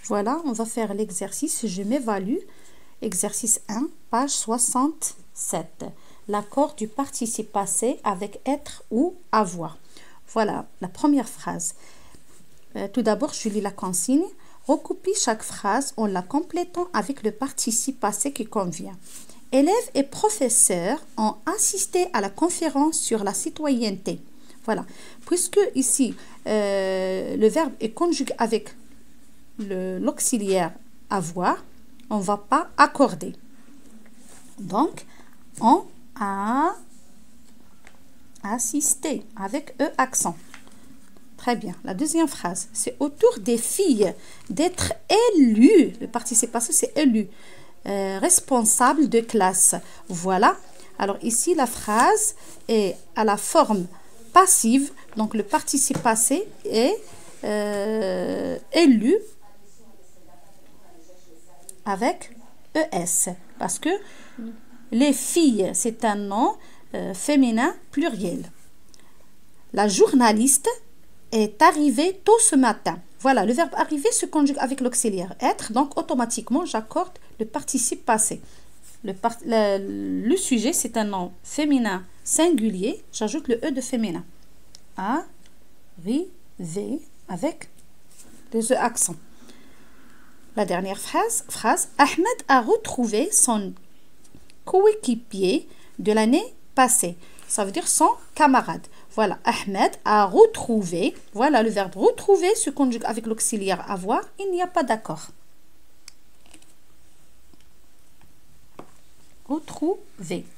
Voilà, on va faire l'exercice. Je m'évalue. Exercice 1, page 67. L'accord du participe passé avec être ou avoir. Voilà la première phrase. Tout d'abord, je lis la consigne. Recopie chaque phrase en la complétant avec le participe passé qui convient. Élèves et professeurs ont assisté à la conférence sur la citoyenneté. Voilà. Puisque ici, le verbe est conjugué avec l'auxiliaire avoir, on ne va pas accorder. Donc, on a assisté avec E accent. Très bien. La deuxième phrase, c'est au tour des filles d'être élues. Le participe passé, c'est élu. Responsable de classe. Voilà. Alors ici, la phrase est à la forme passive. Donc, le participe passé est élu avec ES. Parce que les filles, c'est un nom féminin pluriel. La journaliste est arrivée tôt ce matin. Voilà, le verbe arriver se conjugue avec l'auxiliaire être, donc automatiquement j'accorde le participe passé. Le sujet, c'est un nom féminin singulier, j'ajoute le E de féminin. Arriver avec des E accents. La dernière phrase, Ahmed a retrouvé son coéquipier de l'année passée. Ça veut dire son camarade. Voilà, Ahmed a retrouvé. Voilà, le verbe retrouver se conjugue avec l'auxiliaire avoir. Il n'y a pas d'accord. Retrouver.